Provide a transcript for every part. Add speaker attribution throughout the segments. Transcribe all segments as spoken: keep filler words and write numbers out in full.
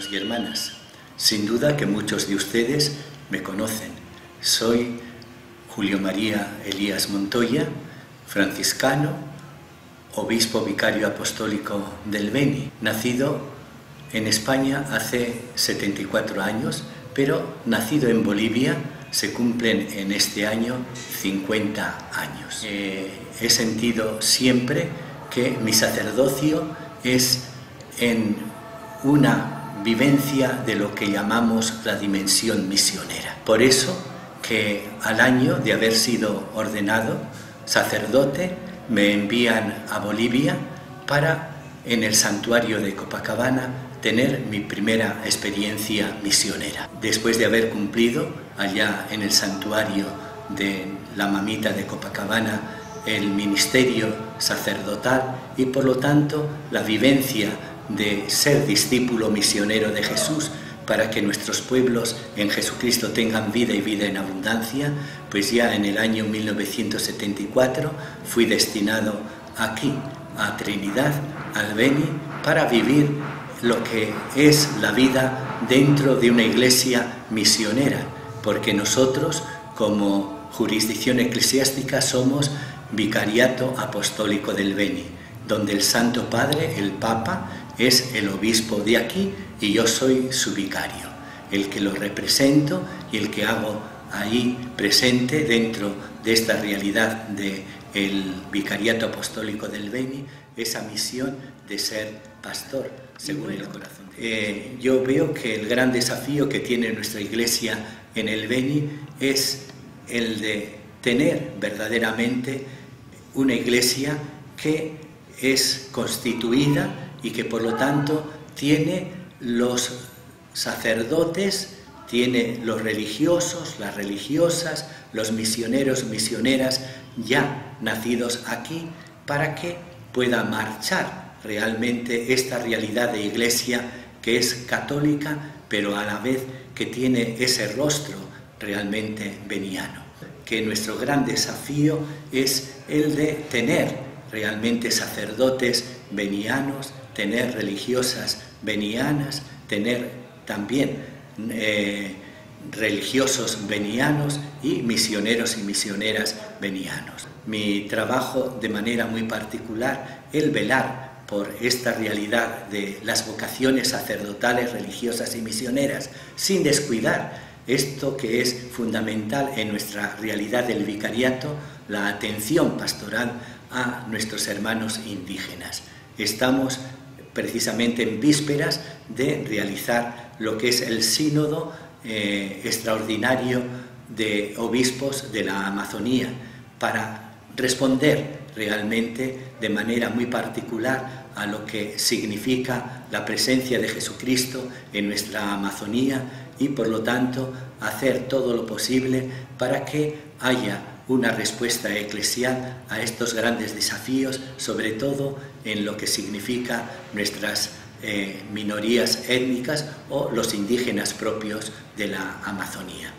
Speaker 1: hermanos y hermanas. Sin duda que muchos de ustedes me conocen. Soy Julio María Elías Montoya, franciscano, obispo vicario apostólico del Beni, nacido en España hace setenta y cuatro años, pero nacido en Bolivia. Se cumplen en este año cincuenta años. Eh, he sentido siempre que mi sacerdocio es en una vivencia de lo que llamamos la dimensión misionera. Por eso que al año de haber sido ordenado sacerdote me envían a Bolivia para, en el santuario de Copacabana, tener mi primera experiencia misionera. Después de haber cumplido allá en el santuario de la Mamita de Copacabana el ministerio sacerdotal y por lo tanto la vivencia de ser discípulo misionero de Jesús para que nuestros pueblos en Jesucristo tengan vida y vida en abundancia, pues ya en el año mil novecientos setenta y cuatro fui destinado aquí, a Trinidad, al Beni, para vivir lo que es la vida dentro de una iglesia misionera, porque nosotros como jurisdicción eclesiástica somos Vicariato Apostólico del Beni, donde el Santo Padre, el Papa, es el obispo de aquí y yo soy su vicario, el que lo represento y el que hago ahí presente dentro de esta realidad del Vicariato Apostólico del Beni, esa misión de ser pastor según el corazón. Eh, yo veo que el gran desafío que tiene nuestra iglesia en el Beni es el de tener verdaderamente una iglesia que es constituida y que por lo tanto tiene los sacerdotes, tiene los religiosos, las religiosas, los misioneros, misioneras ya nacidos aquí para que pueda marchar realmente esta realidad de iglesia que es católica, pero a la vez que tiene ese rostro realmente beniano. Que nuestro gran desafío es el de tener realmente sacerdotes benianos, tener religiosas benianas, tener también eh, religiosos benianos y misioneros y misioneras benianos. Mi trabajo de manera muy particular, el velar por esta realidad de las vocaciones sacerdotales, religiosas y misioneras, sin descuidar esto que es fundamental en nuestra realidad del vicariato, la atención pastoral a nuestros hermanos indígenas. Estamos precisamente en vísperas de realizar lo que es el sínodo eh, extraordinario de obispos de la Amazonía para responder realmente de manera muy particular a lo que significa la presencia de Jesucristo en nuestra Amazonía y por lo tanto hacer todo lo posible para que haya una respuesta eclesial a estos grandes desafíos, sobre todo en lo que significa nuestras eh, minorías étnicas o los indígenas propios de la Amazonía.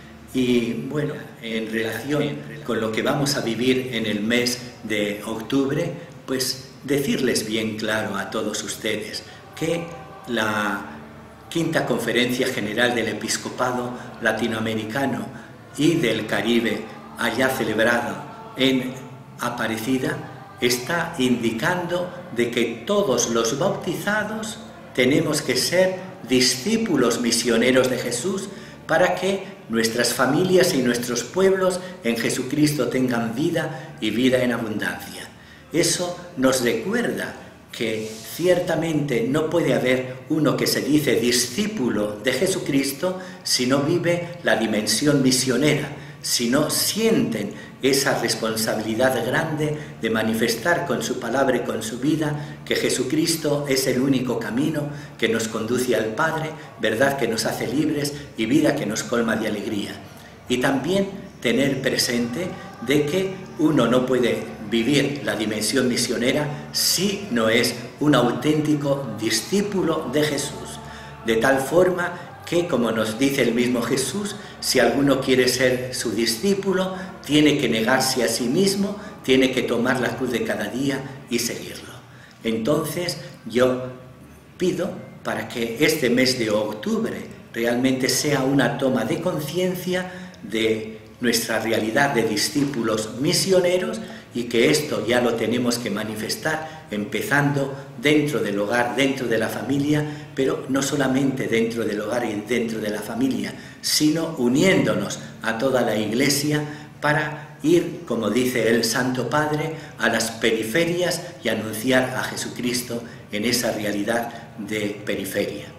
Speaker 1: Y bueno, en relación con lo que vamos a vivir en el mes de octubre, pues decirles bien claro a todos ustedes que la Quinta Conferencia General del Episcopado Latinoamericano y del Caribe, allá celebrada en Aparecida, está indicando de que todos los bautizados tenemos que ser discípulos misioneros de Jesús para que nuestras familias y nuestros pueblos en Jesucristo tengan vida y vida en abundancia. Eso nos recuerda que ciertamente no puede haber uno que se dice discípulo de Jesucristo si no vive la dimensión misionera, si no sienten esa responsabilidad grande de manifestar con su palabra y con su vida que Jesucristo es el único camino que nos conduce al Padre, verdad que nos hace libres y vida que nos colma de alegría. Y también tener presente de que uno no puede vivir la dimensión misionera si no es un auténtico discípulo de Jesús, de tal forma que, como nos dice el mismo Jesús, si alguno quiere ser su discípulo, tiene que negarse a sí mismo, tiene que tomar la cruz de cada día y seguirlo. Entonces yo pido para que este mes de octubre realmente sea una toma de conciencia de nuestra realidad de discípulos misioneros, y que esto ya lo tenemos que manifestar empezando dentro del hogar, dentro de la familia, pero no solamente dentro del hogar y dentro de la familia, sino uniéndonos a toda la Iglesia para ir, como dice el Santo Padre, a las periferias y anunciar a Jesucristo en esa realidad de periferia.